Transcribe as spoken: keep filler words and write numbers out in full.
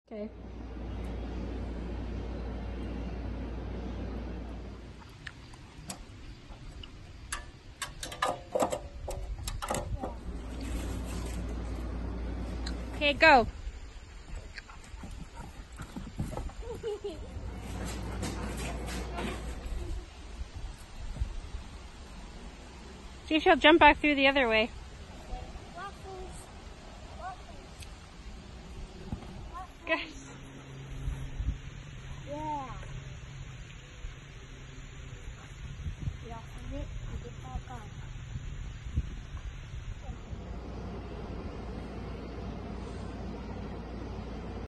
Okay. Okay, go. See if she'll jump back through the other way.